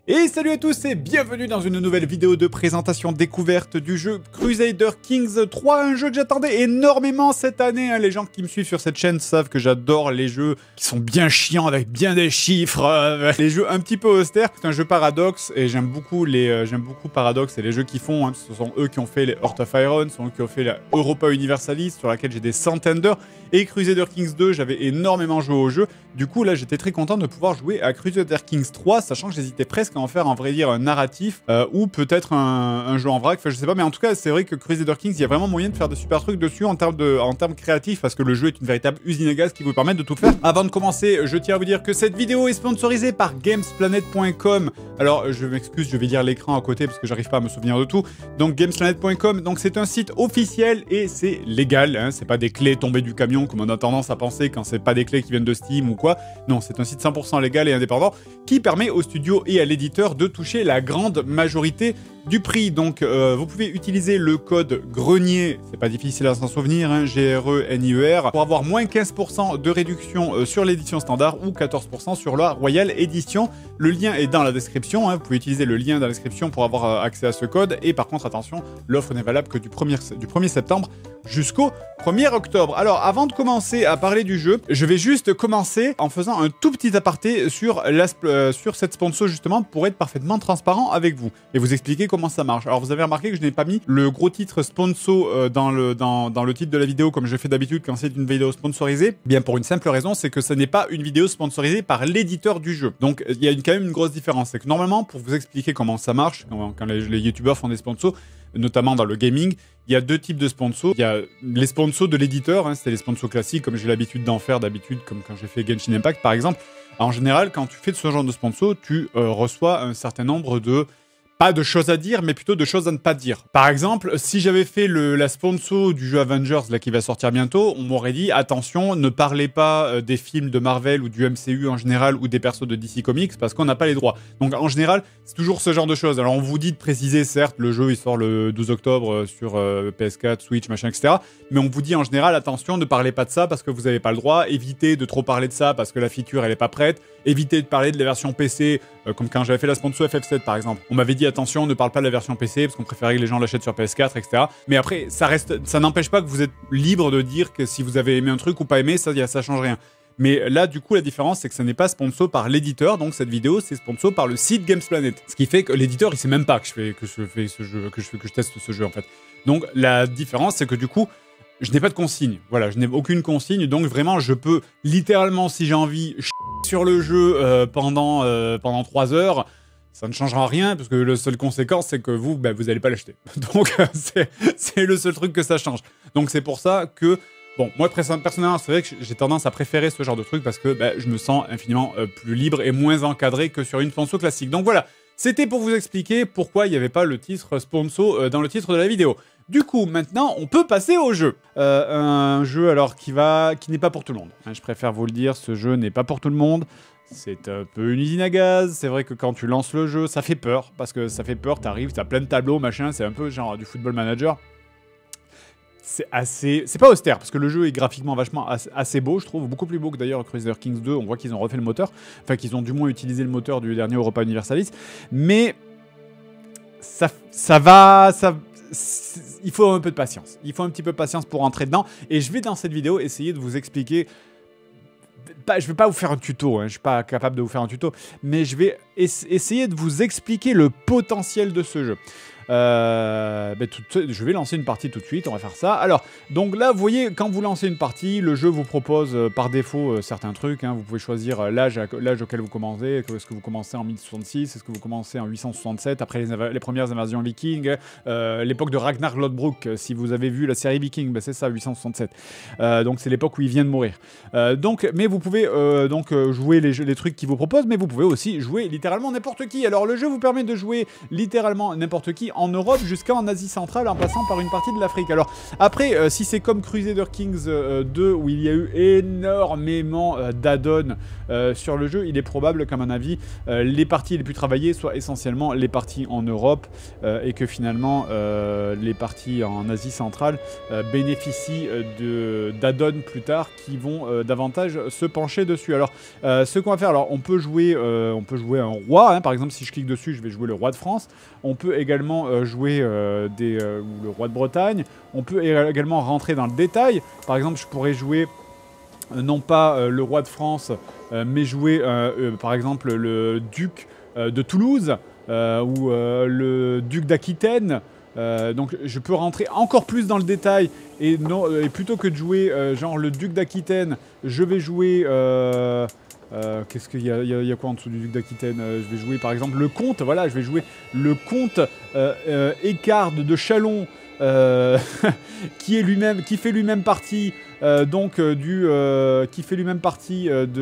Et salut à tous et bienvenue dans une nouvelle vidéo de présentation découverte du jeu Crusader Kings 3, un jeu que j'attendais énormément cette année. Les gens qui me suivent sur cette chaîne savent que j'adore les jeux qui sont bien chiants avec bien des chiffres, les jeux un petit peu austères. C'est un jeu Paradox et j'aime beaucoup Paradox et les jeux qu'ils font. Ce sont eux qui ont fait les Heart of Iron, ce sont eux qui ont fait la Europa Universalis sur laquelle j'ai des centaines d'heures. Et Crusader Kings 2, j'avais énormément joué au jeu. Du coup, là, j'étais très content de pouvoir jouer à Crusader Kings 3, sachant que j'hésitais presque à en faire, en vrai dire, un narratif ou peut-être un jeu en vrac. Enfin, je sais pas, mais en tout cas, c'est vrai que Crusader Kings, il y a vraiment moyen de faire de super trucs dessus en termes créatifs, parce que le jeu est une véritable usine à gaz qui vous permet de tout faire. Avant de commencer, je tiens à vous dire que cette vidéo est sponsorisée par gamesplanet.com. Alors, je m'excuse, je vais lire l'écran à côté parce que j'arrive pas à me souvenir de tout. Donc, gamesplanet.com, donc c'est un site officiel et c'est légal. Hein, c'est pas des clés tombées du camion comme on a tendance à penser quand c'est pas des clés qui viennent de Steam ou quoi. Non, c'est un site 100% légal et indépendant qui permet au studio et à l'éditeur de toucher la grande majorité du prix. Donc, vous pouvez utiliser le code grenier, c'est pas difficile à s'en souvenir, hein, GRENIER, pour avoir moins 15% de réduction sur l'édition standard ou 14% sur la Royal Edition. Le lien est dans la description, hein, vous pouvez utiliser le lien dans la description pour avoir accès à ce code. Et par contre, attention, l'offre n'est valable que du 1er septembre jusqu'au 1er octobre. Alors, avant de commencer à parler du jeu, je vais juste commencer en faisant un tout petit aparté sur cette sponsor justement pour être parfaitement transparent avec vous et vous expliquer comment ça marche. Alors, vous avez remarqué que je n'ai pas mis le gros titre sponsor dans le titre de la vidéo comme je fais d'habitude quand c'est une vidéo sponsorisée. Bien pour une simple raison, c'est que ce n'est pas une vidéo sponsorisée par l'éditeur du jeu. Donc, il y a quand même une grosse différence. C'est que normalement, pour vous expliquer comment ça marche, quand les youtubeurs font des sponsors, notamment dans le gaming, il y a deux types de sponsors. Il y a les sponsors de l'éditeur, hein, c'est les sponsors classiques comme j'ai l'habitude d'en faire d'habitude, comme quand j'ai fait Genshin Impact par exemple. En général, quand tu fais de ce genre de sponsor, tu reçois un certain nombre de... pas de choses à dire, mais plutôt de choses à ne pas dire. Par exemple, si j'avais fait la sponsor du jeu Avengers, là, qui va sortir bientôt, on m'aurait dit, attention, ne parlez pas des films de Marvel ou du MCU en général, ou des persos de DC Comics, parce qu'on n'a pas les droits. Donc, en général, c'est toujours ce genre de choses. Alors, on vous dit de préciser, certes, le jeu, il sort le 12 octobre sur PS4, Switch, machin, etc. Mais on vous dit, en général, attention, ne parlez pas de ça, parce que vous n'avez pas le droit. Évitez de trop parler de ça, parce que la feature, elle n'est pas prête. Évitez de parler de la version PC, comme quand j'avais fait la sponsor FF7, par exemple. On m'avait dit, attention, ne parle pas de la version PC parce qu'on préférait que les gens l'achètent sur PS4, etc. Mais après, ça n'empêche pas que vous êtes libre de dire que si vous avez aimé un truc ou pas aimé, ça change rien. Mais là, du coup, la différence, c'est que ça n'est pas sponsor par l'éditeur. Donc, cette vidéo, c'est sponsor par le site Gamesplanet. Ce qui fait que l'éditeur, il sait même pas que je teste ce jeu, en fait. Donc, la différence, c'est que du coup, je n'ai pas de consigne. Voilà, je n'ai aucune consigne. Donc, vraiment, je peux littéralement, si j'ai envie, sur le jeu pendant 3 heures. Ça ne changera rien, parce que la seule conséquence, c'est que vous n'allez pas l'acheter. Donc, c'est le seul truc que ça change. Donc, c'est pour ça que, bon, moi, personnellement, c'est vrai que j'ai tendance à préférer ce genre de truc, parce que je me sens infiniment plus libre et moins encadré que sur une sponsor classique. Donc, voilà, c'était pour vous expliquer pourquoi il n'y avait pas le titre sponsor dans le titre de la vidéo. Du coup, maintenant, on peut passer au jeu. Un jeu, alors, qui n'est pas pour tout le monde. Hein, je préfère vous le dire, ce jeu n'est pas pour tout le monde. C'est un peu une usine à gaz, c'est vrai que quand tu lances le jeu, ça fait peur, parce que ça fait peur, t'arrives, t'as plein de tableaux, machin, c'est un peu genre du football manager. C'est pas austère, parce que le jeu est graphiquement vachement assez beau, je trouve, beaucoup plus beau que d'ailleurs Crusader Kings 2, on voit qu'ils ont refait le moteur, enfin qu'ils ont du moins utilisé le moteur du dernier Europa Universalis, mais il faut un peu de patience, il faut un petit peu de patience pour rentrer dedans, et je vais dans cette vidéo essayer de vous expliquer. Je vais pas vous faire un tuto, hein, je suis pas capable de vous faire un tuto, mais je vais essayer de vous expliquer le potentiel de ce jeu. Je vais lancer une partie tout de suite, on va faire ça. Alors, donc là, vous voyez, quand vous lancez une partie, le jeu vous propose par défaut certains trucs. Hein, vous pouvez choisir l'âge auquel vous commencez. Est-ce que vous commencez en 1066? Est-ce que vous commencez en 867 après les premières invasions vikings? L'époque de Ragnar Lodbrok, si vous avez vu la série Viking, c'est ça, 867. Donc c'est l'époque où il vient de mourir. Mais vous pouvez jouer les trucs qu'il vous propose, mais vous pouvez aussi jouer littéralement n'importe qui. Alors le jeu vous permet de jouer littéralement n'importe qui en Europe jusqu'en Asie centrale en passant par une partie de l'Afrique. Alors après, si c'est comme Crusader Kings 2 où il y a eu énormément d'add-ons sur le jeu, il est probable qu'à mon avis, les parties les plus travaillées soient essentiellement les parties en Europe et que finalement les parties en Asie centrale bénéficient d'add-ons plus tard qui vont davantage se pencher dessus. Alors ce qu'on va faire, alors on peut jouer un roi, hein, par exemple si je clique dessus je vais jouer le roi de France, on peut également jouer le roi de Bretagne, on peut également rentrer dans le détail, par exemple je pourrais jouer non pas le roi de France mais jouer par exemple le duc de Toulouse ou le duc d'Aquitaine. Donc je peux rentrer encore plus dans le détail et plutôt que de jouer genre le duc d'Aquitaine, je vais jouer qu'est-ce qu'il y a quoi en dessous du duc d'Aquitaine, je vais jouer par exemple le comte, voilà, je vais jouer le comte Écarde de Châlons qui fait lui-même partie qui fait lui-même partie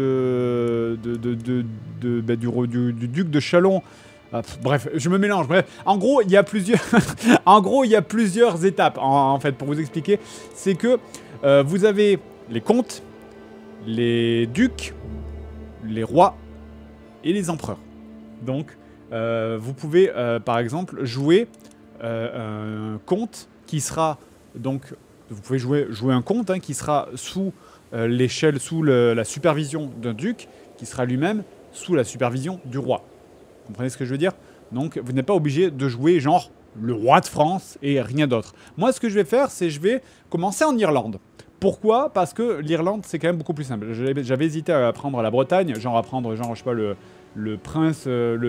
du duc de Châlons. Bref, je me mélange. Bref, en gros, il y a plusieurs, étapes. En fait, pour vous expliquer, c'est que vous avez les comtes, les ducs, les rois et les empereurs. Donc, vous pouvez, par exemple, jouer un comte qui sera donc. Vous pouvez jouer un comte qui sera sous l'échelle, sous la supervision d'un duc, qui sera lui-même sous la supervision du roi. Vous comprenez ce que je veux dire? Donc, vous n'êtes pas obligé de jouer genre le roi de France et rien d'autre. Moi, ce que je vais faire, c'est je vais commencer en Irlande. Pourquoi? Parce que l'Irlande, c'est quand même beaucoup plus simple. J'avais hésité à prendre la Bretagne, genre à prendre, genre, je sais pas, le prince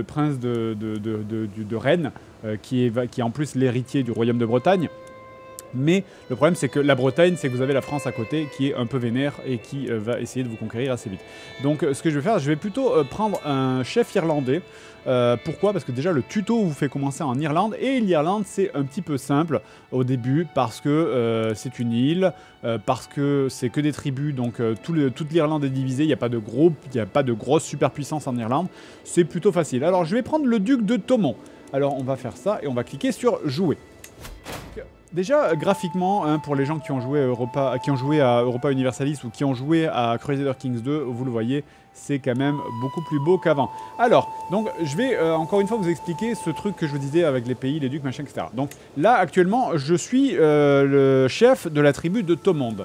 de Rennes, qui est en plus l'héritier du royaume de Bretagne. Mais le problème, c'est que la Bretagne, c'est que vous avez la France à côté qui est un peu vénère et qui va essayer de vous conquérir assez vite. Donc, ce que je vais faire, je vais plutôt prendre un chef irlandais. Pourquoi? Parce que déjà, le tuto vous fait commencer en Irlande. Et l'Irlande, c'est un petit peu simple au début parce que c'est une île, parce que c'est que des tribus. Donc, toute l'Irlande est divisée. Il n'y a pas de grosse superpuissance en Irlande. C'est plutôt facile. Alors, je vais prendre le duc de Thomond. Alors, on va faire ça et on va cliquer sur jouer. Déjà, graphiquement, pour les gens qui ont joué à Europa Universalis ou qui ont joué à Crusader Kings 2, vous le voyez, c'est quand même beaucoup plus beau qu'avant. Alors, donc, je vais encore une fois vous expliquer ce truc que je vous disais avec les pays, les ducs, machin, etc. Donc là, actuellement, je suis le chef de la tribu de Thomond.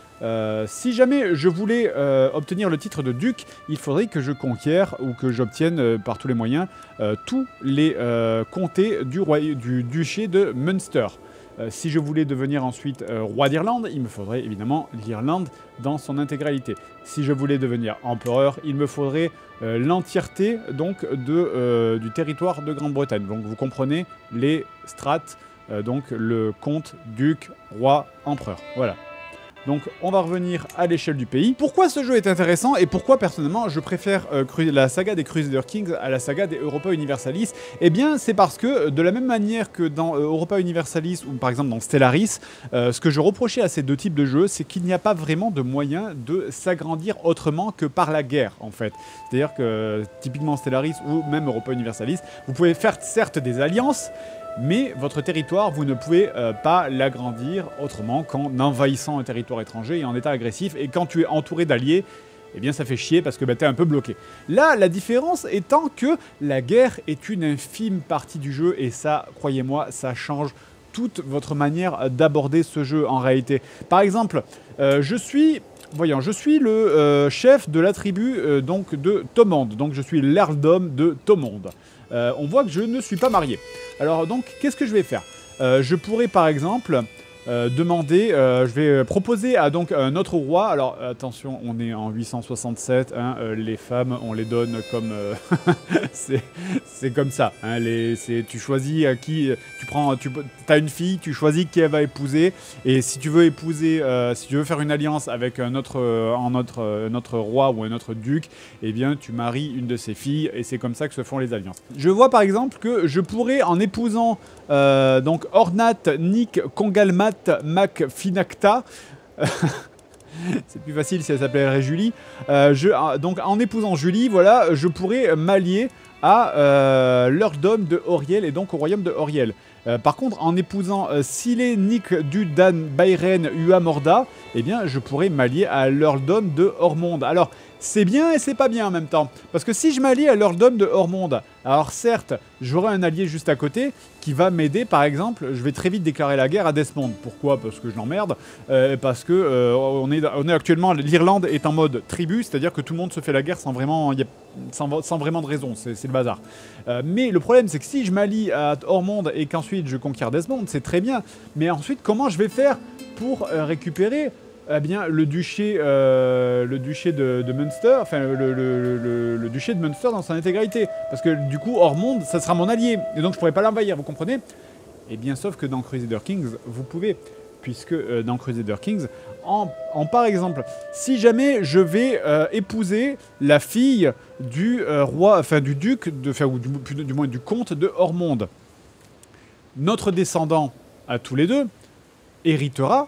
Si jamais je voulais obtenir le titre de duc, il faudrait que je conquière ou que j'obtienne par tous les moyens tous les comtés du duché de Munster. Si je voulais devenir ensuite roi d'Irlande, il me faudrait évidemment l'Irlande dans son intégralité. Si je voulais devenir empereur, il me faudrait l'entièreté donc du territoire de Grande-Bretagne. Donc vous comprenez les strates, donc le comte, duc, roi, empereur. Voilà. Donc on va revenir à l'échelle du pays. Pourquoi ce jeu est intéressant et pourquoi personnellement je préfère la saga des Crusader Kings à la saga des Europa Universalis? Eh bien c'est parce que de la même manière que dans Europa Universalis ou par exemple dans Stellaris, ce que je reprochais à ces deux types de jeux, c'est qu'il n'y a pas vraiment de moyen de s'agrandir autrement que par la guerre en fait. C'est-à-dire que typiquement Stellaris ou même Europa Universalis, vous pouvez faire certes des alliances, mais votre territoire, vous ne pouvez pas l'agrandir autrement qu'en envahissant un territoire étranger et en état agressif. Et quand tu es entouré d'alliés, eh bien ça fait chier parce que tu es un peu bloqué. Là, la différence étant que la guerre est une infime partie du jeu et ça, croyez-moi, ça change toute votre manière d'aborder ce jeu en réalité. Par exemple, je suis le chef de la tribu donc de Thomond, donc je suis l'earldom de Thomond. On voit que je ne suis pas marié. Alors donc, qu'est-ce que je vais faire? Je pourrais par exemple demander, je vais proposer à donc un autre roi. Alors attention, on est en 867, hein, les femmes on les donne comme c'est comme ça. Hein, tu choisis à qui tu as une fille, tu choisis qui elle va épouser. Et si tu veux épouser, si tu veux faire une alliance avec un autre roi ou un autre duc, eh bien tu maries une de ses filles et c'est comme ça que se font les alliances. Je vois par exemple que je pourrais en épousant donc Ornat Nick Congalmat Mac Finacta. C'est plus facile si elle s'appellerait Julie. Donc en épousant Julie, voilà, je pourrais m'allier à l'Earldom de Auriel et donc au royaume de Auriel. Par contre, en épousant Silé, Nick, Dudan, Bayren, Ua, Morda, eh bien, je pourrais m'allier à l'Earldom de Ormonde. Alors, c'est bien et c'est pas bien en même temps. Parce que si je m'allie à l'Earldom de Ormonde, alors certes, j'aurai un allié juste à côté qui va m'aider, par exemple, je vais très vite déclarer la guerre à Desmond. Pourquoi? Parce que je l'emmerde. Parce que on est actuellement, l'Irlande est en mode tribu, c'est-à-dire que tout le monde se fait la guerre sans vraiment, sans vraiment de raison, c'est le bazar. Mais le problème, c'est que si je m'allie à Ormonde et qu'ensuite je conquiers Desmond, c'est très bien. Mais ensuite, comment je vais faire pour récupérer bien, le duché de Munster, enfin le duché de Munster dans son intégralité. Parce que du coup, Ormonde, ça sera mon allié. Et donc je pourrais pas l'envahir, vous comprenez? Et bien sauf que dans Crusader Kings, vous pouvez. Puisque dans Crusader Kings, par exemple, si jamais je vais épouser la fille du roi, enfin du duc, ou du moins du comte de Ormonde, notre descendant à tous les deux héritera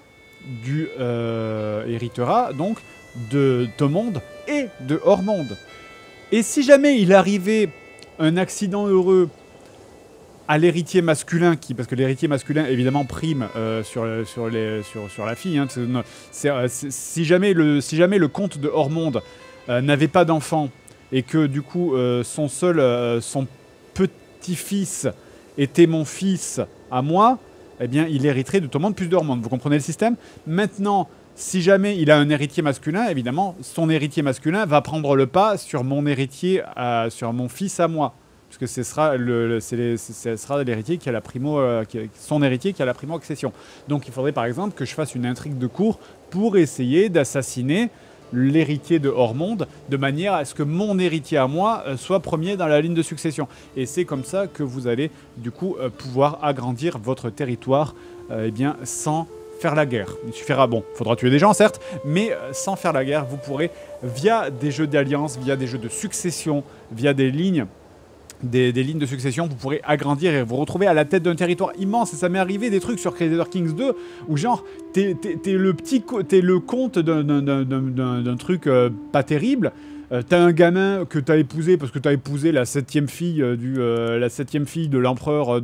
donc de Tomonde et de Ormonde. Et si jamais il arrivait un accident heureux à l'héritier masculin, parce que l'héritier masculin évidemment prime sur la fille, hein, si jamais le comte de Ormonde n'avait pas d'enfant et que du coup son petit-fils était mon fils à moi, eh bien, il hériterait de Tomonde plus d'Ormonde. Vous comprenez le système? Maintenant, si jamais il a un héritier masculin, évidemment, son héritier masculin va prendre le pas sur mon héritier, sur mon fils à moi. Parce que ce sera l'héritier qui a la son héritier qui a la primo-accession. Donc, il faudrait par exemple que je fasse une intrigue de cour pour essayer d'assassiner l'héritier de Ormonde, de manière à ce que mon héritier à moi soit premier dans la ligne de succession. Et c'est comme ça que vous allez du coup pouvoir agrandir votre territoire eh bien, sans faire la guerre. Il suffira, bon, il faudra tuer des gens certes, mais sans faire la guerre, vous pourrez, via des jeux d'alliance, via des jeux de succession, via des lignes de succession, vous pourrez agrandir et vous retrouver à la tête d'un territoire immense. Et ça m'est arrivé des trucs sur Crusader Kings 2 où genre t'es le comte d'un truc pas terrible. T'as un gamin que t'as épousé parce que t'as épousé la septième fille de l'empereur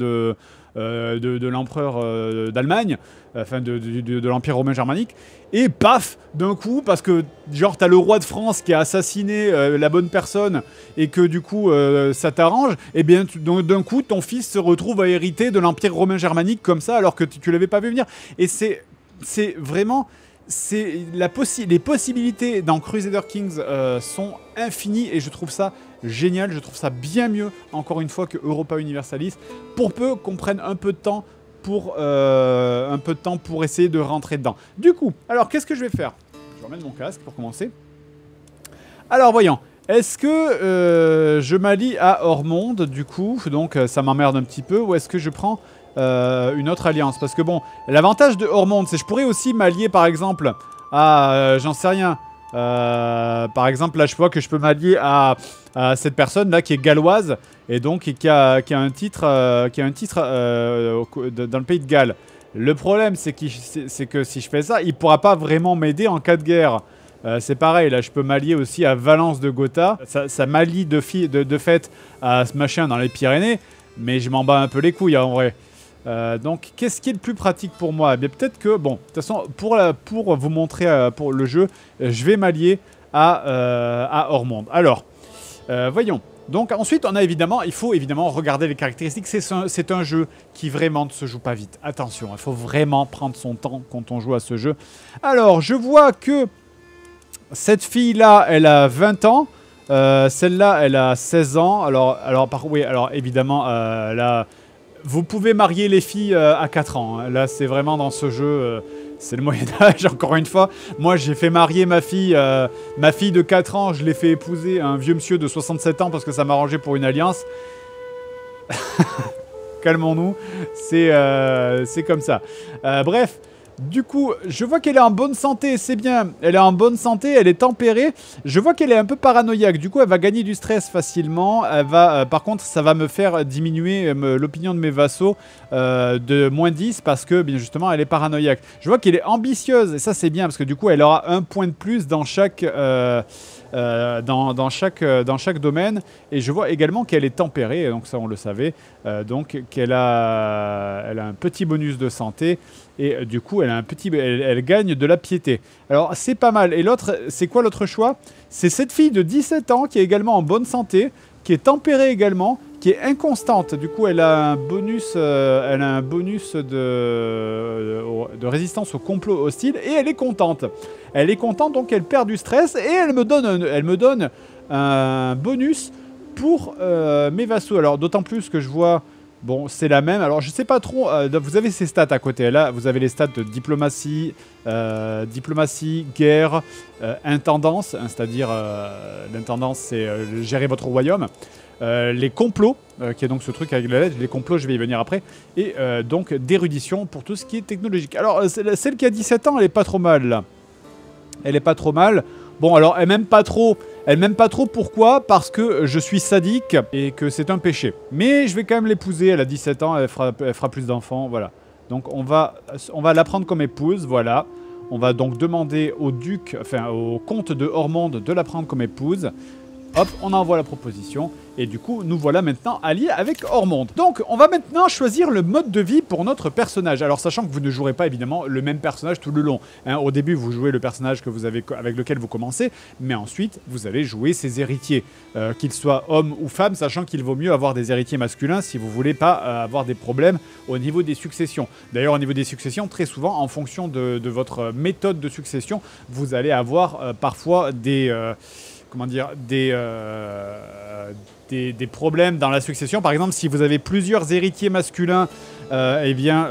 d'Allemagne, enfin de l'Empire romain germanique, et paf, d'un coup, parce que genre t'as le roi de France qui a assassiné la bonne personne et que du coup ça t'arrange, et bien d'un coup ton fils se retrouve à hériter de l'Empire romain germanique comme ça alors que tu l'avais pas vu venir. Et c'est vraiment... les possibilités dans Crusader Kings sont infinies et je trouve ça génial, je trouve ça bien mieux, encore une fois, que Europa Universalis, pour peu qu'on prenne un peu de temps pour essayer de rentrer dedans. Du coup, alors qu'est-ce que je vais faire? Je vais remettre mon casque pour commencer. Alors voyons, est-ce que je m'allie à Ormonde du coup, donc ça m'emmerde un petit peu, ou est-ce que je prends une autre alliance? Parce que bon, l'avantage de Ormonde, c'est que je pourrais aussi m'allier par exemple à, j'en sais rien, par exemple là je vois que je peux m'allier à cette personne là qui est galloise et donc qui a un titre, dans le pays de Galles. Le problème c'est que si je fais ça, il pourra pas vraiment m'aider en cas de guerre. C'est pareil, là je peux m'allier aussi à Valence de Gotha, ça m'allie de fait à ce machin dans les Pyrénées, mais je m'en bats un peu les couilles en vrai. Donc, qu'est-ce qui est le plus pratique pour moi? Eh bien, peut-être que, bon, de toute façon, pour vous montrer pour le jeu, je vais m'allier à Ormonde. Alors, voyons. Donc, ensuite, il faut évidemment regarder les caractéristiques. C'est un jeu qui vraiment ne se joue pas vite. Attention, il faut vraiment prendre son temps quand on joue à ce jeu. Alors, je vois que cette fille-là, elle a 20 ans. Celle-là, elle a 16 ans. Alors évidemment, là... Vous pouvez marier les filles à 4 ans. Hein. Là, c'est vraiment dans ce jeu, c'est le Moyen-Âge, encore une fois. Moi, j'ai fait marier ma fille de 4 ans, je l'ai fait épouser un vieux monsieur de 67 ans parce que ça m'arrangeait pour une alliance. Calmons-nous, c'est comme ça. Bref. Du coup, je vois qu'elle est en bonne santé, c'est bien. Elle est en bonne santé, elle est tempérée. Je vois qu'elle est un peu paranoïaque. Du coup, elle va gagner du stress facilement. Elle va, par contre, ça va me faire diminuer l'opinion de mes vassaux de -10 parce que, bien justement, elle est paranoïaque. Je vois qu'elle est ambitieuse et ça, c'est bien parce que du coup, elle aura un point de plus dans chaque dans chaque domaine. Et je vois également qu'elle est tempérée, donc ça on le savait, donc qu'elle a un petit bonus de santé. Et du coup, elle gagne de la piété. Alors, c'est pas mal. Et l'autre, c'est quoi l'autre choix? C'est cette fille de 17 ans qui est également en bonne santé, qui est tempérée également, qui est inconstante. Du coup, elle a un bonus, de résistance au complot hostile et elle est contente. Elle est contente, donc elle perd du stress et elle me donne un bonus pour mes vassaux. Alors, d'autant plus que je vois... Bon, c'est la même. Alors, je sais pas trop. Vous avez ces stats à côté. Là, vous avez les stats de diplomatie, guerre, intendance. Hein, c'est-à-dire, l'intendance, c'est gérer votre royaume. Les complots, qui est donc ce truc avec la lettre. Les complots, je vais y venir après. Et donc, d'érudition pour tout ce qui est technologique. Alors, celle qui a 17 ans, elle est pas trop mal, là. Elle est pas trop mal. Bon, alors, elle m'aime pas trop. Elle m'aime pas trop, pourquoi? Parce que je suis sadique et que c'est un péché. Mais je vais quand même l'épouser, elle a 17 ans, elle fera plus d'enfants, voilà. Donc on va la prendre comme épouse, voilà. On va donc demander au duc, enfin au comte de Ormonde de la prendre comme épouse. Hop, on envoie la proposition. Et du coup, nous voilà maintenant alliés avec Ormonde. Donc, on va maintenant choisir le mode de vie pour notre personnage. Alors, sachant que vous ne jouerez pas, évidemment, le même personnage tout le long. Hein, au début, vous jouez le personnage avec lequel vous commencez. Mais ensuite, vous allez jouer ses héritiers. Qu'ils soient hommes ou femmes, sachant qu'il vaut mieux avoir des héritiers masculins si vous voulez pas avoir des problèmes au niveau des successions. D'ailleurs, au niveau des successions, très souvent, en fonction de votre méthode de succession, vous allez avoir parfois des... comment dire, des problèmes dans la succession. Par exemple, si vous avez plusieurs héritiers masculins, eh bien,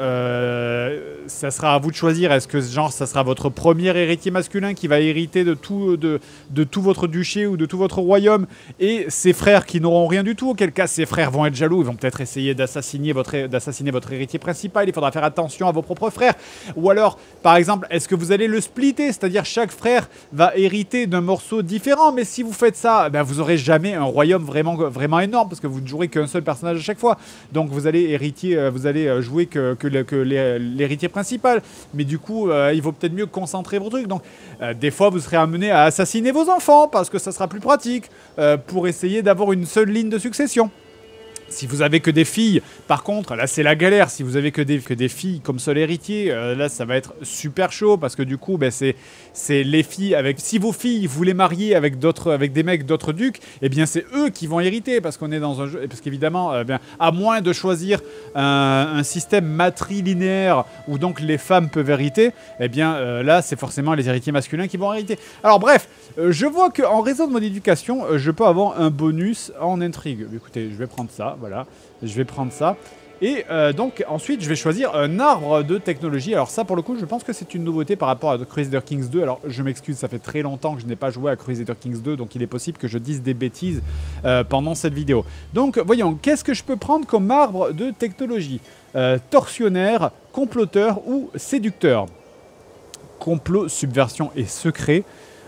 ça sera à vous de choisir. Est-ce que genre, ça sera votre premier héritier masculin qui va hériter de tout votre duché ou de tout votre royaume, et ses frères qui n'auront rien du tout? Auquel cas, ses frères vont être jaloux. Ils vont peut-être essayer d'assassiner votre héritier principal. Il faudra faire attention à vos propres frères. Ou alors, par exemple, est-ce que vous allez le splitter? C'est-à-dire, chaque frère va hériter d'un morceau différent. Mais si vous faites ça, ben, vous n'aurez jamais un royaume vraiment énorme, parce que vous ne jouerez qu'un seul personnage à chaque fois. Donc, vous allez jouer que l'héritier principal. Mais du coup, il vaut peut-être mieux concentrer vos trucs. Donc, des fois, vous serez amené à assassiner vos enfants, parce que ça sera plus pratique, pour essayer d'avoir une seule ligne de succession. Si vous avez que des filles, par contre, là c'est la galère. Si vous avez que des filles comme seul héritier, là ça va être super chaud, parce que du coup, ben, c'est les filles avec. Si vos filles vous les mariez avec des mecs d'autres ducs, eh bien c'est eux qui vont hériter, parce qu'on est dans un jeu. Parce qu'évidemment, à moins de choisir un système matrilinéaire où donc les femmes peuvent hériter, eh bien là c'est forcément les héritiers masculins qui vont hériter. Alors bref, je vois qu'en raison de mon éducation, je peux avoir un bonus en intrigue. Écoutez, je vais prendre ça. Voilà, je vais prendre ça. Et donc ensuite je vais choisir un arbre de technologie. Alors ça pour le coup je pense que c'est une nouveauté par rapport à Crusader Kings 2. Alors je m'excuse, ça fait très longtemps que je n'ai pas joué à Crusader Kings 2, donc il est possible que je dise des bêtises pendant cette vidéo. Donc voyons, qu'est-ce que je peux prendre comme arbre de technologie? Tortionnaire, comploteur ou séducteur? Complot, subversion et secret.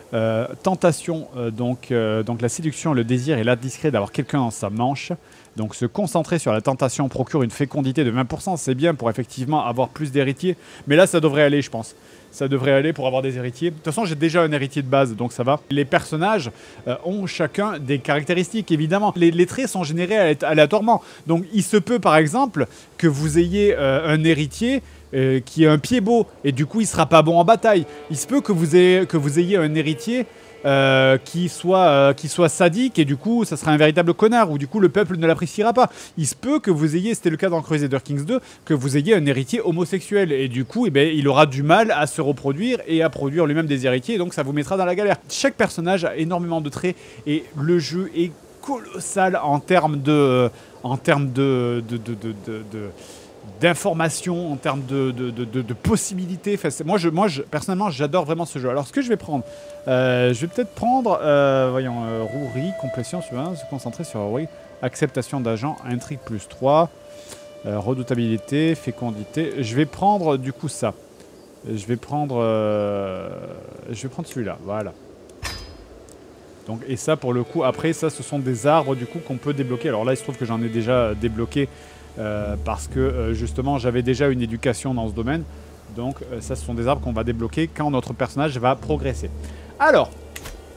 Tentation, donc la séduction, le désir et l'art discret d'avoir quelqu'un dans sa manche. Donc se concentrer sur la tentation procure une fécondité de 20%, c'est bien pour effectivement avoir plus d'héritiers. Mais là ça devrait aller, je pense. Ça devrait aller pour avoir des héritiers. De toute façon j'ai déjà un héritier de base, donc ça va. Les personnages ont chacun des caractéristiques, évidemment. Les traits sont générés aléatoirement. Donc il se peut par exemple que vous ayez un héritier qui a un pied beau, et du coup il sera pas bon en bataille. Il se peut que vous ayez un héritier qui soit sadique, et du coup ça sera un véritable connard, ou du coup le peuple ne l'appréciera pas. Il se peut que vous ayez, c'était le cas dans Crusader Kings 2, que vous ayez un héritier homosexuel, et du coup il aura du mal à se reproduire et à produire lui-même des héritiers, et donc ça vous mettra dans la galère. Chaque personnage a énormément de traits, et le jeu est colossal en termes d'informations, en termes de possibilités. Enfin, moi, personnellement, j'adore vraiment ce jeu. Alors, ce que je vais prendre, je vais peut-être prendre, voyons, rouerie, complétion, se concentrer sur rouerie, acceptation d'agent, intrigue plus 3, redoutabilité, fécondité. Je vais prendre, du coup, ça. Je vais prendre celui-là, voilà. Donc, et ça, pour le coup, après, ça, ce sont des arbres, du coup, qu'on peut débloquer. Alors là, il se trouve que j'en ai déjà débloqué, parce que justement j'avais déjà une éducation dans ce domaine. Donc ça, ce sont des arbres qu'on va débloquer quand notre personnage va progresser. Alors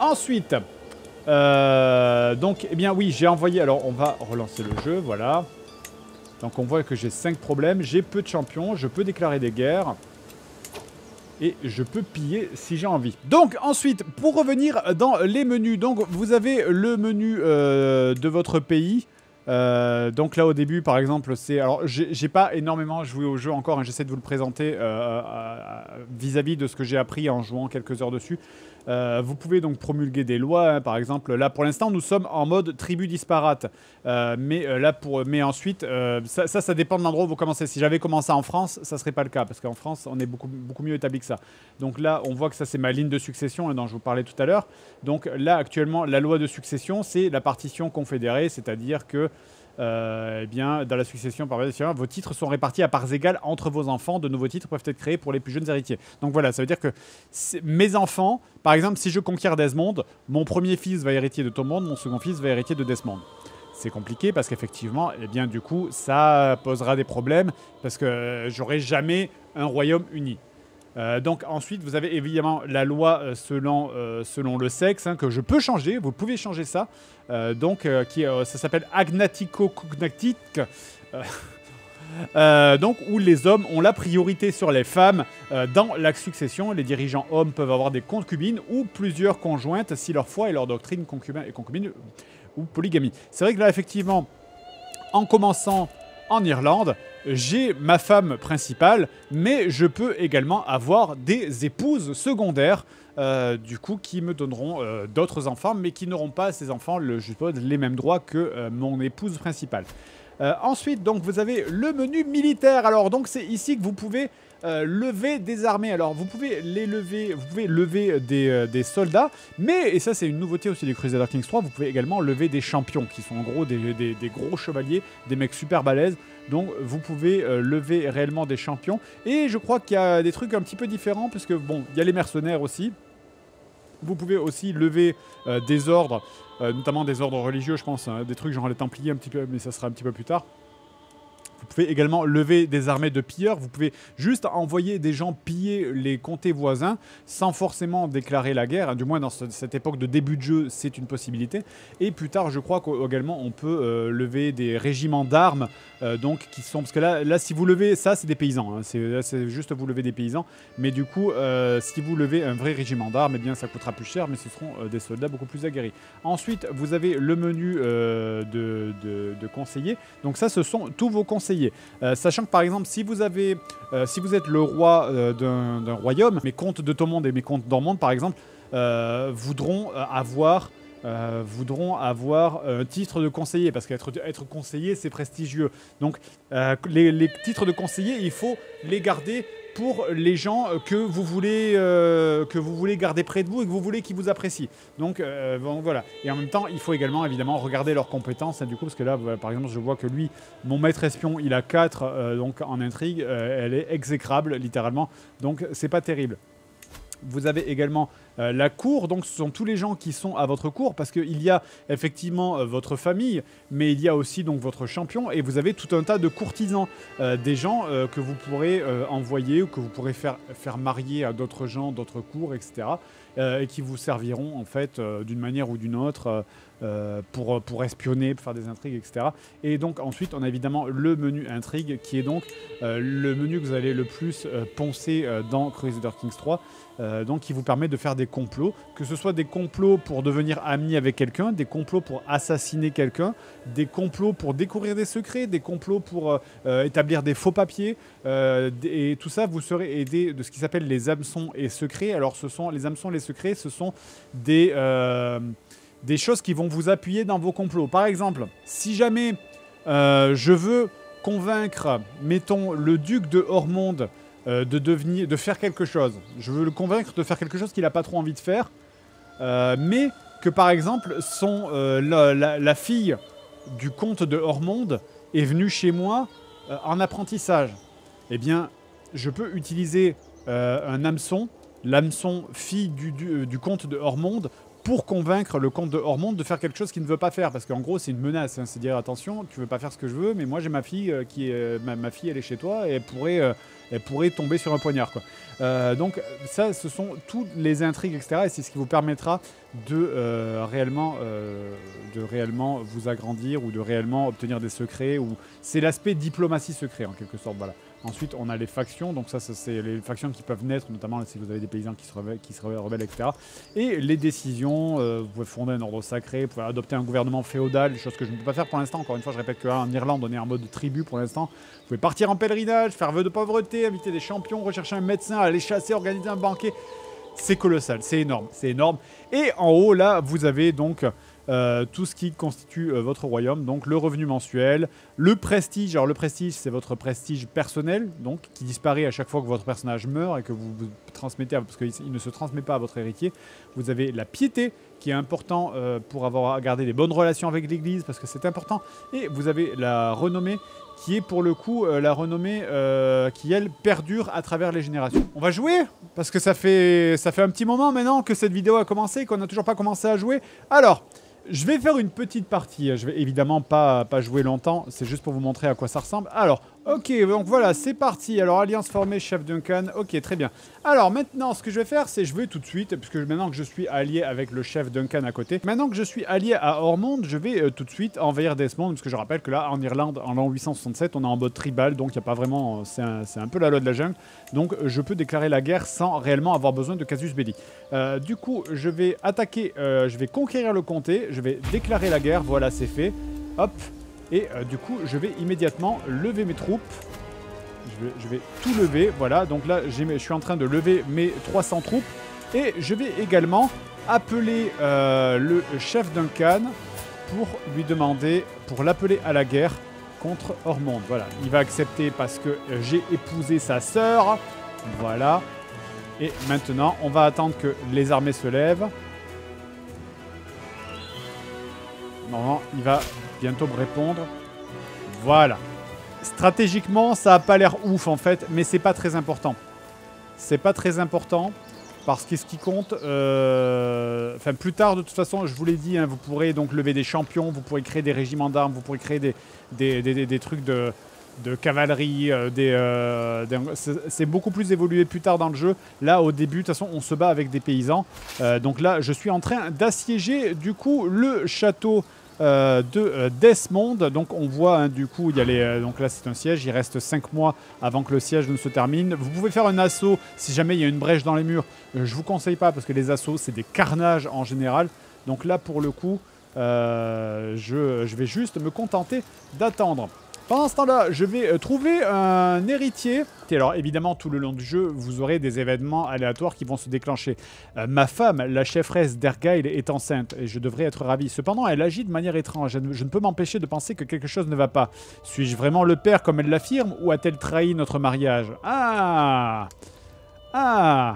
Ensuite, donc, eh bien oui, j'ai envoyé... Alors, on va relancer le jeu, voilà. Donc, on voit que j'ai 5 problèmes. J'ai peu de champions, je peux déclarer des guerres. Et je peux piller si j'ai envie. Donc, ensuite, pour revenir dans les menus. Donc, vous avez le menu de votre pays. Donc là, au début, par exemple, c'est... Alors, j'ai pas énormément joué au jeu encore. Hein, j'essaie de vous le présenter vis-à-vis de ce que j'ai appris en jouant quelques heures dessus. Vous pouvez donc promulguer des lois, hein, par exemple. Là, pour l'instant, nous sommes en mode tribu disparate. Mais ensuite, ça dépend de l'endroit où vous commencez. Si j'avais commencé en France, ça serait pas le cas, parce qu'en France, on est beaucoup mieux établi que ça. Donc là, on voit que ça, c'est ma ligne de succession, hein, dont je vous parlais tout à l'heure. Donc là, actuellement, la loi de succession, c'est la partition confédérée, c'est-à-dire que eh bien, dans la succession par vos titres sont répartis à parts égales entre vos enfants. De nouveaux titres peuvent être créés pour les plus jeunes héritiers. Donc voilà, ça veut dire que mes enfants, par exemple, si je conquiers Desmond, mon premier fils va hériter de Tormund, mon second fils va hériter de Desmond. C'est compliqué parce qu'effectivement, eh bien, du coup, ça posera des problèmes parce que j'aurai jamais un royaume uni. Donc ensuite, vous avez évidemment la loi selon le sexe, hein, que je peux changer. Vous pouvez changer ça. Ça s'appelle Agnatico-Cognatic. Donc où les hommes ont la priorité sur les femmes dans la succession. Les dirigeants hommes peuvent avoir des concubines ou plusieurs conjointes si leur foi et leur doctrine concubine ou polygamie. C'est vrai que là, effectivement, en commençant en Irlande, j'ai ma femme principale, mais je peux également avoir des épouses secondaires, du coup, qui me donneront d'autres enfants, mais qui n'auront pas, ces enfants, je suppose, les mêmes droits que mon épouse principale. Ensuite, donc, vous avez le menu militaire. Alors, donc, c'est ici que vous pouvez lever des armées. Alors, vous pouvez lever des soldats, mais, et ça, c'est une nouveauté aussi des Crusader Kings 3, vous pouvez également lever des champions, qui sont en gros des gros chevaliers, des mecs super balèzes. Donc, vous pouvez lever réellement des champions. Et je crois qu'il y a des trucs un petit peu différents, parce que, bon, il y a les mercenaires aussi. Vous pouvez aussi lever des ordres, notamment des ordres religieux, je pense, hein, des trucs genre les Templiers un petit peu, mais ça sera un petit peu plus tard. Vous pouvez également lever des armées de pilleurs. Vous pouvez juste envoyer des gens piller les comtés voisins sans forcément déclarer la guerre. Du moins, dans cette époque de début de jeu, c'est une possibilité. Et plus tard, je crois qu'également, on peut lever des régiments d'armes. Donc, qui sont... Parce que là, si vous levez... Ça, c'est des paysans. Hein. C'est juste vous levez des paysans. Mais du coup, si vous levez un vrai régiment d'armes, eh bien, ça coûtera plus cher. Mais ce seront des soldats beaucoup plus aguerris. Ensuite, vous avez le menu de conseillers. Donc ça, ce sont tous vos conseillers. Sachant que par exemple, si vous êtes le roi d'un royaume, mes comtes de Tormund et mes comtes d'Ormond par exemple, voudront avoir un titre de conseiller, parce qu'être conseiller, c'est prestigieux. Donc, les titres de conseiller, il faut les garder pour les gens que vous voulez garder près de vous et que vous voulez qu'ils vous apprécient. Donc, bon, voilà. Et en même temps, il faut également, évidemment, regarder leurs compétences. Hein, du coup, parce que là, par exemple, je vois que lui, mon maître espion, il a 4 donc en intrigue. Elle est exécrable, littéralement. Donc, c'est pas terrible. Vous avez également la cour, donc ce sont tous les gens qui sont à votre cour, parce qu'il y a effectivement votre famille, mais il y a aussi donc votre champion, et vous avez tout un tas de courtisans, des gens que vous pourrez envoyer, ou que vous pourrez faire marier à d'autres gens, d'autres cours, etc., et qui vous serviront en fait d'une manière ou d'une autre pour espionner, pour faire des intrigues, etc. Et donc ensuite on a évidemment le menu intrigue, qui est donc le menu que vous allez le plus poncer dans Crusader Kings 3, donc qui vous permet de faire des complots, que ce soit des complots pour devenir ami avec quelqu'un, des complots pour assassiner quelqu'un, des complots pour découvrir des secrets, des complots pour établir des faux papiers, et tout ça vous serez aidé de ce qui s'appelle les hameçons et secrets. Alors ce sont les hameçons et les secrets, ce sont des choses qui vont vous appuyer dans vos complots. Par exemple, si jamais je veux convaincre, mettons, le duc de Ormond de faire quelque chose. Je veux le convaincre de faire quelque chose qu'il n'a pas trop envie de faire, mais que par exemple la fille du comte de Ormond est venue chez moi en apprentissage. Eh bien, je peux utiliser un hameçon, l'hameçon fille du comte de Ormond, pour convaincre le comte de Ormond de faire quelque chose qu'il ne veut pas faire. Parce qu'en gros, c'est une menace. Hein, c'est dire, attention, tu veux pas faire ce que je veux, mais moi j'ai ma fille, ma fille, elle est chez toi, et elle pourrait elle pourrait tomber sur un poignard, quoi. Donc ça, ce sont toutes les intrigues, etc. Et c'est ce qui vous permettra de réellement vous agrandir ou de réellement obtenir des secrets. C'est l'aspect diplomatie secret, en quelque sorte, voilà. Ensuite, on a les factions, donc ça c'est les factions qui peuvent naître, notamment si vous avez des paysans qui se rebellent, etc. Et les décisions, vous pouvez fonder un ordre sacré, vous pouvez adopter un gouvernement féodal, chose que je ne peux pas faire pour l'instant. Encore une fois, je répète qu'en Irlande, on est en mode tribu pour l'instant. Vous pouvez partir en pèlerinage, faire vœu de pauvreté, inviter des champions, rechercher un médecin, aller chasser, organiser un banquet. C'est colossal, c'est énorme, c'est énorme. Et en haut, là, vous avez donc... tout ce qui constitue votre royaume, donc le revenu mensuel, le prestige. Alors le prestige, c'est votre prestige personnel, donc qui disparaît à chaque fois que votre personnage meurt et que vous transmettez, parce qu'il ne se transmet pas à votre héritier. Vous avez la piété, qui est important pour avoir gardé des bonnes relations avec l'église, parce que c'est important. Et vous avez la renommée, qui est pour le coup la renommée qui, elle, perdure à travers les générations. On va jouer, parce que ça fait un petit moment maintenant que cette vidéo a commencé, qu'on n'a toujours pas commencé à jouer. Alors... je vais faire une petite partie, je vais évidemment pas jouer longtemps, c'est juste pour vous montrer à quoi ça ressemble. Alors, ok, donc voilà, c'est parti. Alors, alliance formée, chef Duncan, ok, très bien. Alors, maintenant, ce que je vais faire, c'est je vais tout de suite, puisque maintenant que je suis allié avec le chef Duncan à côté, maintenant que je suis allié à Ormond, je vais tout de suite envahir Desmond, parce que je rappelle que là, en Irlande, en l'an 867, on est en mode tribal, donc il n'y a pas vraiment... c'est un peu la loi de la jungle, donc je peux déclarer la guerre sans réellement avoir besoin de casus belli. Du coup, je vais attaquer, je vais conquérir le comté, je vais déclarer la guerre, voilà, c'est fait. Hop. Et du coup, je vais immédiatement lever mes troupes. Je vais tout lever, voilà. Donc là, je suis en train de lever mes 300 troupes. Et je vais également appeler le chef Duncan pour lui demander, pour l'appeler à la guerre contre Ormond. Voilà, il va accepter parce que j'ai épousé sa sœur. Voilà. Et maintenant, on va attendre que les armées se lèvent. Normalement, il va bientôt me répondre. Voilà. Stratégiquement, ça n'a pas l'air ouf en fait, mais c'est pas très important. C'est pas très important parce que ce qui compte, enfin plus tard de toute façon, je vous l'ai dit, hein, vous pourrez donc lever des champions, vous pourrez créer des régiments d'armes, vous pourrez créer des trucs de cavalerie, c'est beaucoup plus évolué plus tard dans le jeu. Là, au début, de toute façon, on se bat avec des paysans. Donc là, je suis en train d'assiéger, du coup, le château de Desmond. Donc on voit, hein, du coup, il y a les, donc là, c'est un siège. Il reste 5 mois avant que le siège ne se termine. Vous pouvez faire un assaut si jamais il y a une brèche dans les murs. Je vous conseille pas parce que les assauts, c'est des carnages en général. Donc là, pour le coup, je vais juste me contenter d'attendre. Pendant ce temps-là, je vais trouver un héritier. Et alors, évidemment, tout le long du jeu, vous aurez des événements aléatoires qui vont se déclencher. Ma femme, la chefresse d'Ergail, est enceinte et je devrais être ravi. Cependant, elle agit de manière étrange. Je ne peux m'empêcher de penser que quelque chose ne va pas. Suis-je vraiment le père comme elle l'affirme ou a-t-elle trahi notre mariage? Ah! Ah!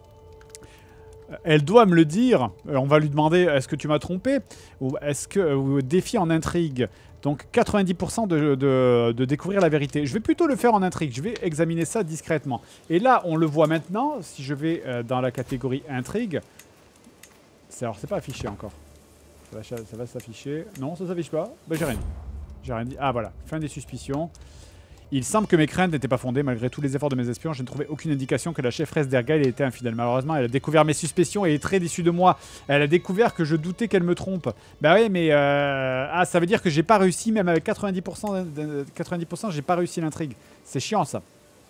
Elle doit me le dire. On va lui demander, est-ce que tu m'as trompé? Ou est-ce que défi en intrigue? Donc 90% de découvrir la vérité. Je vais plutôt le faire en intrigue. Je vais examiner ça discrètement. Et là, on le voit maintenant. Si je vais dans la catégorie intrigue. Alors, c'est pas affiché encore. Ça va s'afficher. Non, ça s'affiche pas. Bah, j'ai rien dit. J'ai rien dit. Ah, voilà. Fin des suspicions. Il semble que mes craintes n'étaient pas fondées. Malgré tous les efforts de mes espions, je ne trouvais aucune indication que la chefresse d'Ergail était infidèle. Malheureusement, elle a découvert mes suspicions et est très déçue de moi. Elle a découvert que je doutais qu'elle me trompe. Bah oui, mais... Ah, ça veut dire que j'ai pas réussi, même avec 90%, 90% j'ai pas réussi l'intrigue. C'est chiant, ça.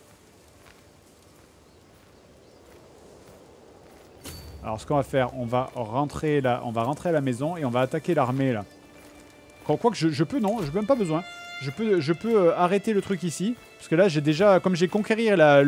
Alors, ce qu'on va faire, on va rentrer là, on va rentrer à la maison et on va attaquer l'armée, là. Quoique, je peux, non, je n'ai même pas besoin. Je peux arrêter le truc ici. Parce que là, j'ai déjà... Comme j'ai conquis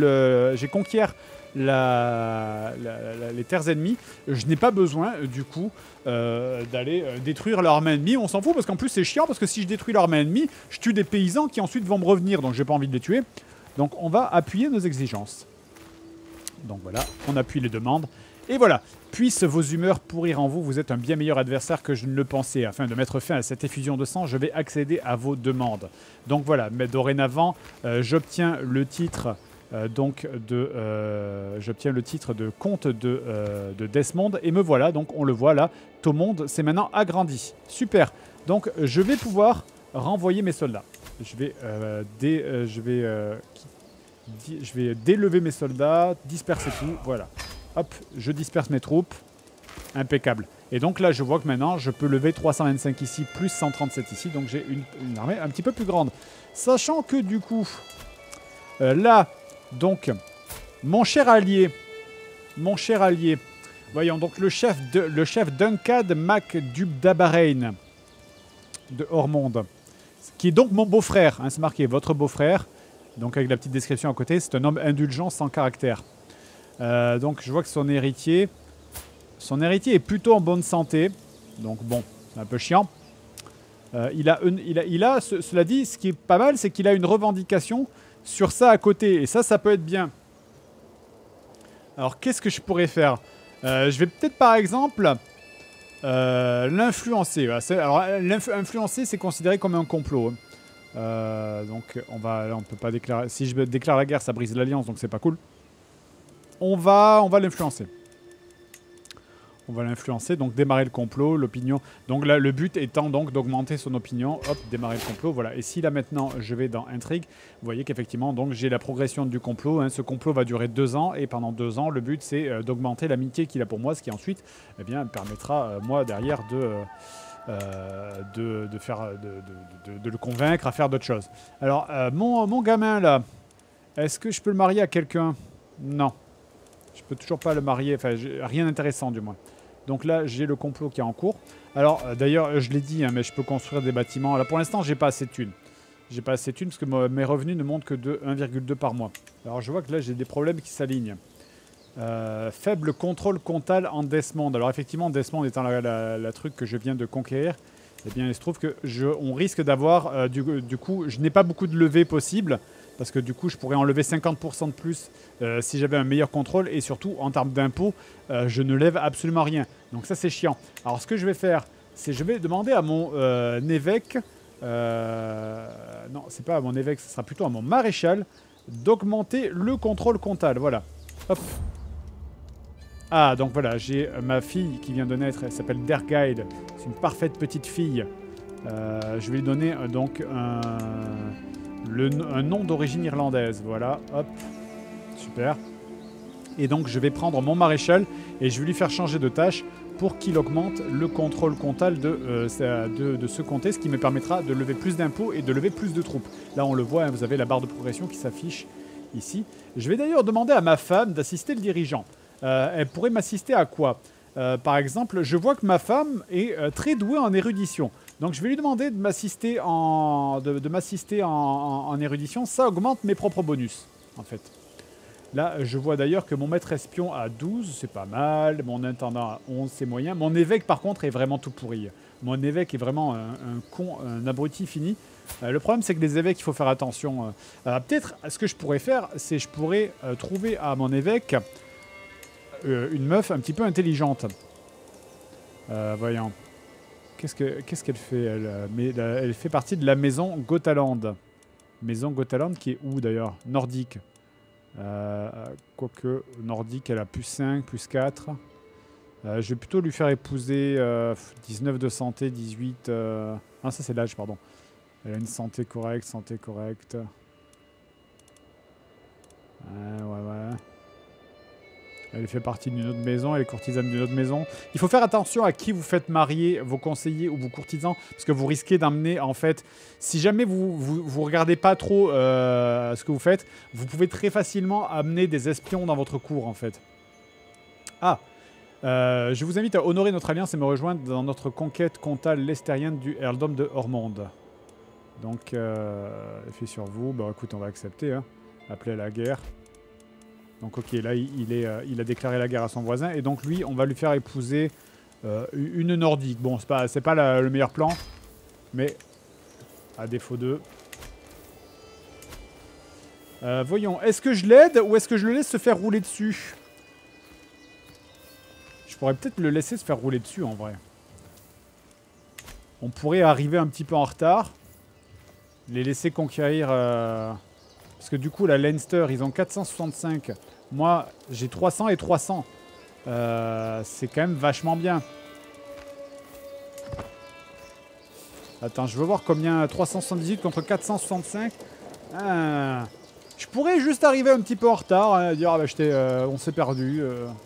les terres ennemies, je n'ai pas besoin, du coup, d'aller détruire l'armée ennemie. On s'en fout, parce qu'en plus, c'est chiant. Parce que si je détruis l'armée ennemie, je tue des paysans qui ensuite vont me revenir. Donc, j'ai pas envie de les tuer. Donc, on va appuyer nos exigences. Donc, voilà. On appuie les demandes. Et voilà, puissent vos humeurs pourrir en vous, vous êtes un bien meilleur adversaire que je ne le pensais. Afin de mettre fin à cette effusion de sang, je vais accéder à vos demandes. Donc voilà, mais dorénavant, j'obtiens le titre j'obtiens le titre de comte de Desmond. Et me voilà, donc on le voit là, Thomond s'est maintenant agrandi. Super, donc je vais pouvoir renvoyer mes soldats. Je vais délever mes soldats, disperser tout, voilà. Hop, je disperse mes troupes. Impeccable. Et donc là, je vois que maintenant, je peux lever 325 ici, plus 137 ici. Donc j'ai une armée un petit peu plus grande. Sachant que du coup, là, donc, mon cher allié, voyons, donc le chef Duncad Mac Dubdabarain de Ormonde, qui est donc mon beau-frère, hein, c'est marqué, votre beau-frère, donc avec la petite description à côté, c'est un homme indulgent sans caractère. Donc je vois que son héritier est plutôt en bonne santé, donc bon, c'est un peu chiant. Cela dit, ce qui est pas mal, c'est qu'il a une revendication sur ça à côté, et ça peut être bien. Alors qu'est-ce que je pourrais faire? Je vais peut-être par exemple l'influencer. Voilà. Alors l'influencer, c'est considéré comme un complot. Donc on peut pas déclarer. Si je déclare la guerre, ça brise l'alliance, donc c'est pas cool. On va l'influencer. On va l'influencer, donc démarrer le complot, l'opinion. Donc là, le but étant donc d'augmenter son opinion. Hop, démarrer le complot, voilà. Et si là maintenant, je vais dans intrigue, vous voyez qu'effectivement, donc j'ai la progression du complot. Hein. Ce complot va durer 2 ans, et pendant 2 ans, le but c'est d'augmenter l'amitié qu'il a pour moi, ce qui ensuite, eh bien, me permettra, moi, derrière, de le convaincre à faire d'autres choses. Alors, mon gamin, là, est-ce que je peux le marier à quelqu'un? Non. Je peux toujours pas le marier, enfin, rien d'intéressant, du moins. Donc là, j'ai le complot qui est en cours. Alors, d'ailleurs, je l'ai dit, hein, mais je peux construire des bâtiments. Là, pour l'instant, j'ai pas assez de thunes. J'ai pas assez de thunes parce que mes revenus ne montent que de 1,2 par mois. Alors, je vois que là, j'ai des problèmes qui s'alignent. Faible contrôle comptable en Desmond. Alors, effectivement, Desmond étant la truc que je viens de conquérir, eh bien, il se trouve que on risque d'avoir, du coup, je n'ai pas beaucoup de levées possibles. Parce que du coup, je pourrais enlever 50% de plus si j'avais un meilleur contrôle. Et surtout, en termes d'impôts, je ne lève absolument rien. Donc ça, c'est chiant. Alors, ce que je vais faire, c'est je vais demander à mon évêque... non, c'est pas à mon évêque, ce sera plutôt à mon maréchal d'augmenter le contrôle comptable. Voilà. Hop. Ah, donc voilà, j'ai ma fille qui vient de naître. Elle s'appelle Dergaid. C'est une parfaite petite fille. Je vais lui donner donc un nom d'origine irlandaise, voilà, hop, super. Et donc je vais prendre mon maréchal et je vais lui faire changer de tâche pour qu'il augmente le contrôle comptable de ce comté, ce qui me permettra de lever plus d'impôts et de lever plus de troupes. Là on le voit, hein, vous avez la barre de progression qui s'affiche ici. Je vais d'ailleurs demander à ma femme d'assister le dirigeant. Elle pourrait m'assister à quoi? Par exemple, je vois que ma femme est très douée en érudition. Donc je vais lui demander de m'assister en érudition. Ça augmente mes propres bonus, en fait. Là, je vois d'ailleurs que mon maître espion a 12, c'est pas mal. Mon intendant a 11, c'est moyen. Mon évêque, par contre, est vraiment tout pourri. Mon évêque est vraiment un con, un abruti fini. Le problème, c'est que les évêques, il faut faire attention. Peut-être, ce que je pourrais faire, c'est je pourrais trouver à mon évêque une meuf un petit peu intelligente. Voyons. Qu'est-ce qu'elle fait elle fait partie de la maison Gotaland. Maison Gotaland qui est où d'ailleurs? Nordique. Quoique nordique, elle a plus 5, plus 4. Je vais plutôt lui faire épouser 19 de santé, 18... Ah, ça c'est l'âge, pardon. Elle a une santé correcte, Ouais. Elle fait partie d'une autre maison, elle est courtisane d'une autre maison. Il faut faire attention à qui vous faites marier, vos conseillers ou vos courtisans, parce que vous risquez d'amener, en fait, si jamais vous regardez pas trop ce que vous faites, vous pouvez très facilement amener des espions dans votre cour, en fait. Ah, je vous invite à honorer notre alliance et me rejoindre dans notre conquête comtale lestérienne du Earldom de Ormonde. Donc, effet sur vous, bah écoute, on va accepter, hein. Appeler à la guerre. Donc ok, là il a déclaré la guerre à son voisin et donc lui on va lui faire épouser une nordique. Bon, c'est pas le meilleur plan, mais à défaut d'eux. Voyons, est-ce que je l'aide ou est-ce que je le laisse se faire rouler dessus? Je pourrais peut-être le laisser se faire rouler dessus en vrai. On pourrait arriver un petit peu en retard, les laisser conquérir... Parce que du coup, la Leinster, ils ont 465. Moi, j'ai 300 et 300. C'est quand même vachement bien. Attends, je veux voir combien... 378 contre 465. Ah. Je pourrais juste arriver un petit peu en retard, hein, dire ah bah, on s'est perdu.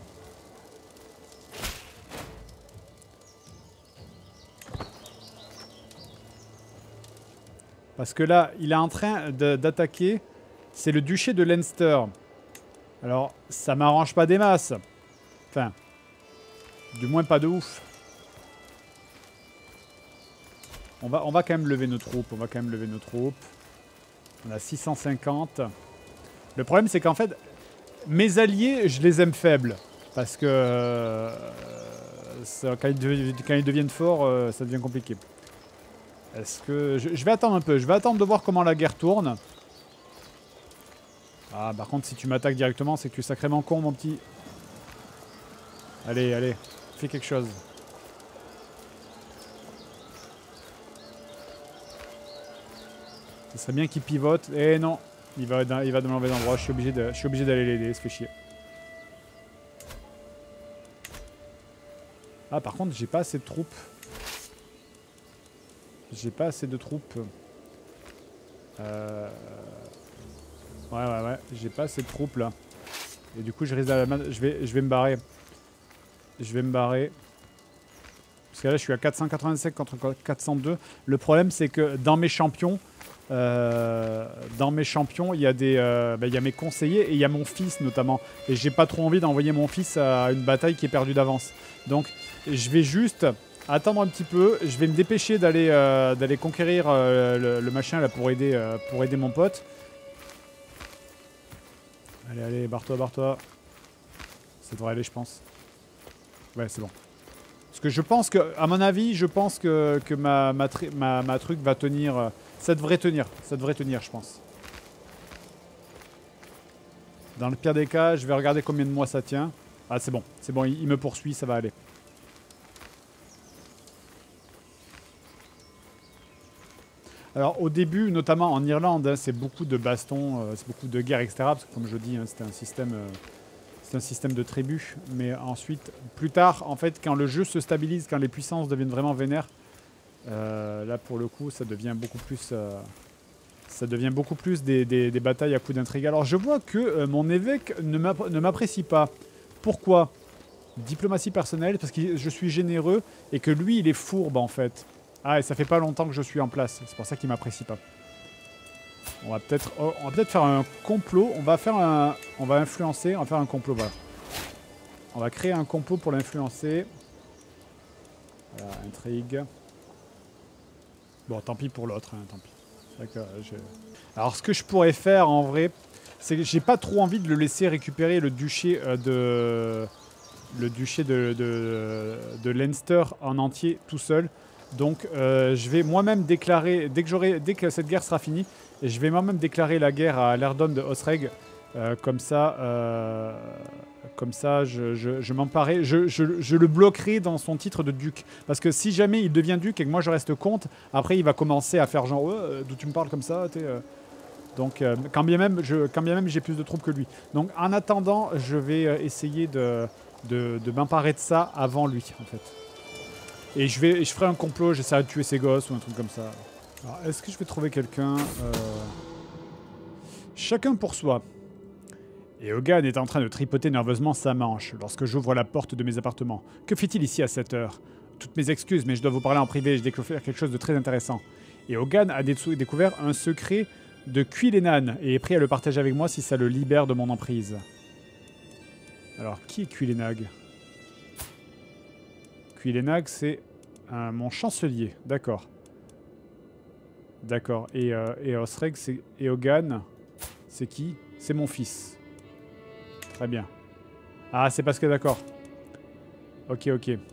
Parce que là, il est en train d'attaquer. C'est le duché de Leinster. Alors, ça m'arrange pas des masses. Enfin, du moins pas de ouf. On va quand même lever nos troupes. On a 650. Le problème, c'est qu'en fait, mes alliés, je les aime faibles. Parce que quand ils deviennent forts, ça devient compliqué. Est-ce que... Je vais attendre un peu. Je vais attendre de voir comment la guerre tourne. Ah, par contre, si tu m'attaques directement, c'est que tu es sacrément con, mon petit. Allez, allez. Fais quelque chose. Ce serait bien qu'il pivote. Eh non. Il va dans le mauvais endroit. Je suis obligé d'aller l'aider. Ça fait chier. Ah, par contre, j'ai pas assez de troupes. J'ai pas assez de troupes. Ouais. J'ai pas assez de troupes là. Et du coup, je risque je vais me barrer. Je vais me barrer. Parce que là, je suis à 487 contre 402. Le problème, c'est que dans mes champions, il y a mes conseillers et il y a mon fils notamment. Et j'ai pas trop envie d'envoyer mon fils à une bataille qui est perdue d'avance. Donc, je vais juste attendre un petit peu. Je vais me dépêcher d'aller conquérir le machin là pour aider mon pote. Allez, allez, barre-toi. Ça devrait aller, je pense. Ouais, c'est bon. Parce que je pense que, à mon avis, je pense que ma truc va tenir. Ça devrait tenir, je pense. Dans le pire des cas, je vais regarder combien de mois ça tient. Ah, c'est bon, il me poursuit, ça va aller. Alors, au début, notamment en Irlande, hein, c'est beaucoup de bastons, c'est beaucoup de guerres, etc. Parce que, comme je dis, hein, c'était un système de tribus. Mais ensuite, plus tard, en fait, quand le jeu se stabilise, quand les puissances deviennent vraiment vénères, là, pour le coup, ça devient beaucoup plus des batailles à coups d'intrigue. Alors, je vois que mon évêque ne m'apprécie pas. Pourquoi? Diplomatie personnelle, parce que je suis généreux et que lui, il est fourbe, en fait. Ah, et ça fait pas longtemps que je suis en place. C'est pour ça qu'il m'apprécie pas. On va peut-être faire un complot. On va influencer. On va faire un complot, voilà. On va créer un complot pour l'influencer. Voilà, intrigue. Bon, tant pis pour l'autre, hein, tant pis. Alors, ce que je pourrais faire, en vrai, c'est que j'ai pas trop envie de le laisser récupérer le duché de Leinster en entier tout seul. Donc, je vais moi-même déclarer, dès que cette guerre sera finie, je vais moi-même déclarer la guerre à l'Eardom de Osreg. Comme ça, je m'emparerai, je le bloquerai dans son titre de duc. Parce que si jamais il devient duc et que moi je reste comte, après il va commencer à faire genre d'où tu me parles comme ça, Donc, quand bien même j'ai plus de troupes que lui. Donc, en attendant, je vais essayer de m'emparer de ça avant lui, en fait. Et je ferai un complot, j'essaierai de tuer ses gosses ou un truc comme ça. Alors, est-ce que je vais trouver quelqu'un Chacun pour soi. Et Hogan est en train de tripoter nerveusement sa manche lorsque j'ouvre la porte de mes appartements. Que fait-il ici à cette heure? Toutes mes excuses, mais je dois vous parler en privé, j'ai découvert quelque chose de très intéressant. Et Hogan a découvert un secret de Cuilénan et est prêt à le partager avec moi si ça le libère de mon emprise. Alors, qui est Cuilénag? Cuilénag, c'est mon chancelier, d'accord. D'accord, et Osreg, c'est Eogan, c'est qui? C'est mon fils. Très bien. Ah, c'est parce que d'accord. Ok.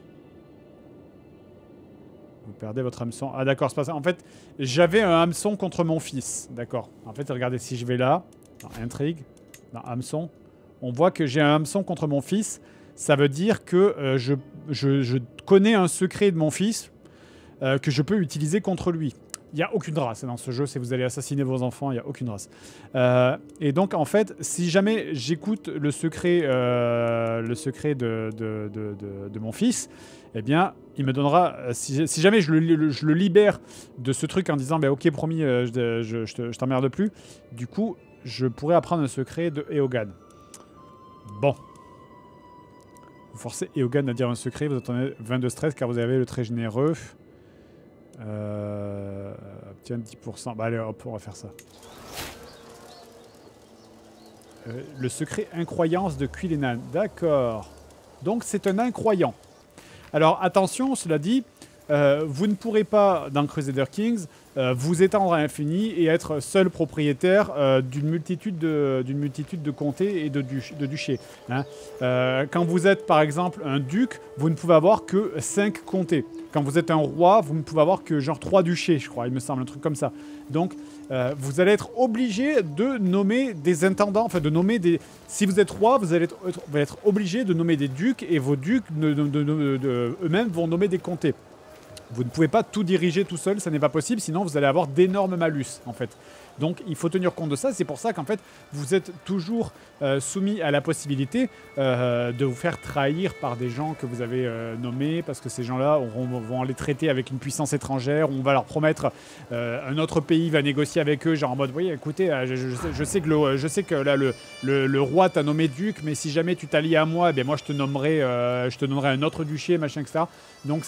Vous perdez votre hameçon. Ah d'accord, c'est pas ça. En fait, j'avais un hameçon contre mon fils. D'accord. En fait, regardez, si je vais là, dans intrigue, dans hameçon, on voit que j'ai un hameçon contre mon fils. Ça veut dire que je connais un secret de mon fils que je peux utiliser contre lui. Il n'y a aucune race dans ce jeu. Si vous allez assassiner vos enfants, il n'y a aucune race. Et donc, en fait, si jamais j'écoute le secret de mon fils, eh bien, il me donnera... Si jamais je le libère de ce truc en disant bah, « Ok, promis, je t'emmerde plus », du coup, je pourrais apprendre un secret de Eogan. Bon. Vous forcez Eogan à dire un secret, vous obtenez 20 de stress car vous avez le très généreux. Obtient 10%. Bah allez hop, on va faire ça. Le secret incroyance de Quillenan. D'accord. Donc c'est un incroyant. Alors attention, cela dit, vous ne pourrez pas, dans Crusader Kings, vous étendre à l'infini et être seul propriétaire d'une multitude de comtés et de duchés. Hein. Quand vous êtes par exemple un duc, vous ne pouvez avoir que 5 comtés. Quand vous êtes un roi, vous ne pouvez avoir que genre 3 duchés, je crois, il me semble, un truc comme ça. Donc vous allez être obligé de nommer des intendants, enfin de nommer des... Si vous êtes roi, vous allez être obligé de nommer des ducs et vos ducs eux-mêmes vont nommer des comtés. Vous ne pouvez pas tout diriger tout seul, ça n'est pas possible, sinon vous allez avoir d'énormes malus en fait. Donc il faut tenir compte de ça, c'est pour ça qu'en fait vous êtes toujours soumis à la possibilité de vous faire trahir par des gens que vous avez nommés, parce que ces gens-là vont les traiter avec une puissance étrangère, on va leur promettre un autre pays va négocier avec eux, genre en mode oui écoutez, je sais que là le roi t'a nommé duc, mais si jamais tu t'allies à moi, eh bien moi je te nommerai un autre duché, machin, etc. Donc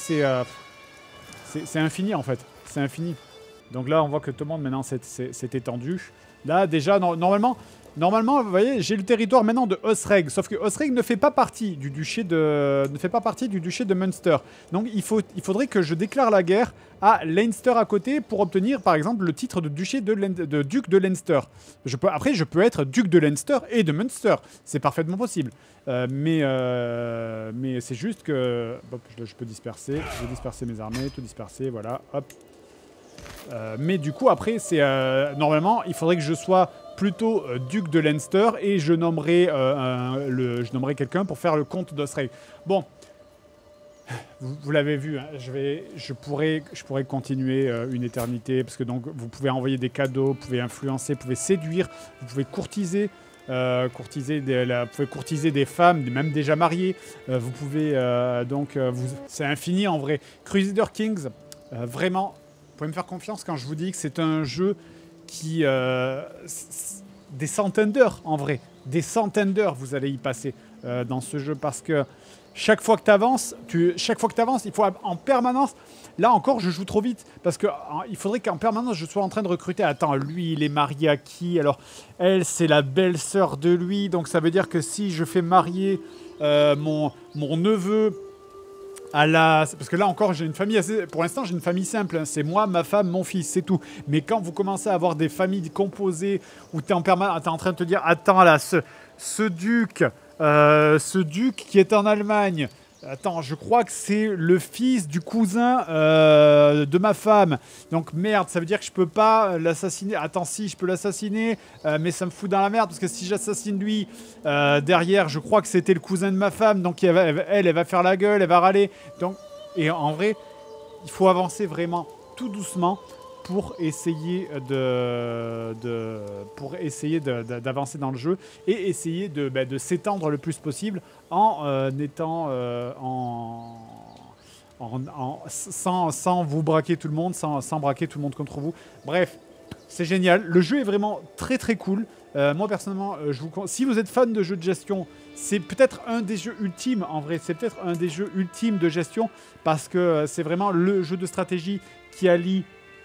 c'est infini en fait, c'est infini. Donc là on voit que tout le monde maintenant s'est étendu. Là déjà normalement vous voyez j'ai le territoire maintenant de Osreg, sauf que Osreg ne fait pas partie du duché de Munster. Donc il faudrait que je déclare la guerre à Leinster à côté pour obtenir par exemple le titre de duc de Leinster. Après je peux être duc de Leinster et de Munster, c'est parfaitement possible. Mais c'est juste que hop, je peux disperser, je vais disperser mes armées, tout disperser, voilà, hop. Mais du coup après c'est normalement il faudrait que je sois plutôt duc de Leinster et je nommerai quelqu'un pour faire le comte d'Osrey. Bon, vous l'avez vu, hein, je pourrais continuer une éternité parce que donc vous pouvez envoyer des cadeaux, vous pouvez influencer, vous pouvez séduire, vous pouvez courtiser. Vous pouvez courtiser des femmes, même déjà mariées. Vous pouvez c'est infini en vrai. Crusader Kings, vraiment, vous pouvez me faire confiance quand je vous dis que c'est un jeu qui des centaines d'heures en vrai, des centaines d'heures vous allez y passer dans ce jeu parce que chaque fois que tu avances, il faut en permanence. Là encore, je joue trop vite parce que il faudrait qu'en permanence je sois en train de recruter. Attends, lui, il est marié à qui? Alors, elle, c'est la belle-sœur de lui. Donc, ça veut dire que si je fais marier mon neveu à la... Parce que là encore, j'ai une famille assez... Pour l'instant, j'ai une famille simple. Hein. C'est moi, ma femme, mon fils, c'est tout. Mais quand vous commencez à avoir des familles composées où tu es en train de te dire, attends là, ce duc qui est en Allemagne... Attends, je crois que c'est le fils du cousin de ma femme. Donc merde, ça veut dire que je peux pas l'assassiner. Attends, si, je peux l'assassiner, mais ça me fout dans la merde parce que si j'assassine lui, derrière, je crois que c'était le cousin de ma femme. Donc elle va faire la gueule, elle va râler. Donc, et en vrai, il faut avancer vraiment tout doucement pour essayer d'avancer dans le jeu et essayer de s'étendre le plus possible sans vous braquer tout le monde, sans braquer tout le monde contre vous. Bref, c'est génial. Le jeu est vraiment très très cool. Moi personnellement, si vous êtes fan de jeux de gestion, c'est peut-être un des jeux ultimes en vrai. C'est peut-être un des jeux ultimes de gestion parce que c'est vraiment le jeu de stratégie qui allie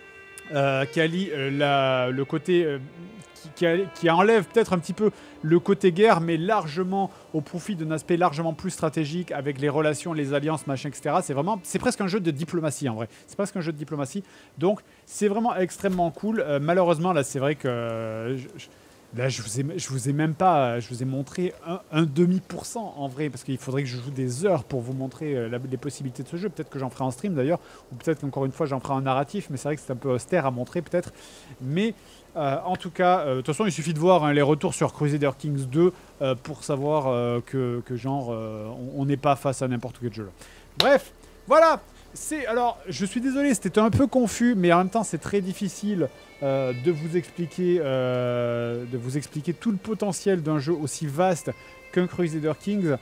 le côté qui enlève peut-être un petit peu le côté guerre, mais largement au profit d'un aspect largement plus stratégique avec les relations, les alliances, machin, etc. C'est presque un jeu de diplomatie en vrai. C'est presque un jeu de diplomatie. Donc c'est vraiment extrêmement cool. Malheureusement là, c'est vrai que là, je vous ai montré un demi% en vrai, parce qu'il faudrait que je joue des heures pour vous montrer les possibilités de ce jeu. Peut-être que j'en ferai en stream d'ailleurs, ou peut-être qu'encore une fois j'en ferai un narratif, mais c'est vrai que c'est un peu austère à montrer peut-être. Mais en tout cas, de toute façon il suffit de voir les retours sur Crusader Kings 2 pour savoir que genre on n'est pas face à n'importe quel jeu là. Bref, voilà. Alors, je suis désolé, c'était un peu confus, mais en même temps c'est très difficile de vous expliquer tout le potentiel d'un jeu aussi vaste qu'un Crusader Kings.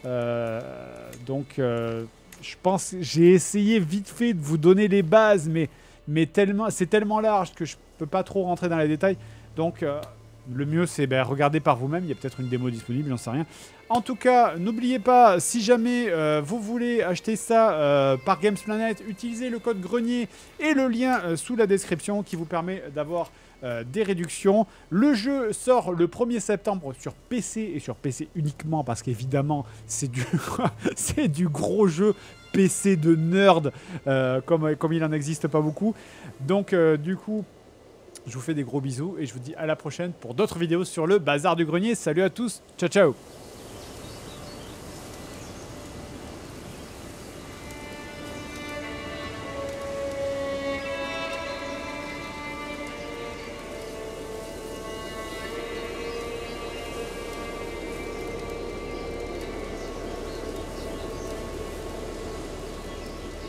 Je pense que j'ai essayé vite fait de vous donner les bases, mais c'est tellement large que je peux pas trop rentrer dans les détails. Donc Le mieux, c'est regarder par vous-même. Il y a peut-être une démo disponible, j'en sais rien. En tout cas, n'oubliez pas, si jamais vous voulez acheter ça par Games Planet, utilisez le code grenier et le lien sous la description qui vous permet d'avoir des réductions. Le jeu sort le 1er septembre sur PC et sur PC uniquement parce qu'évidemment, c'est du, c'est du gros jeu PC de nerd comme il n'en existe pas beaucoup. Donc, du coup... Je vous fais des gros bisous et je vous dis à la prochaine pour d'autres vidéos sur le bazar du grenier. Salut à tous, ciao ciao.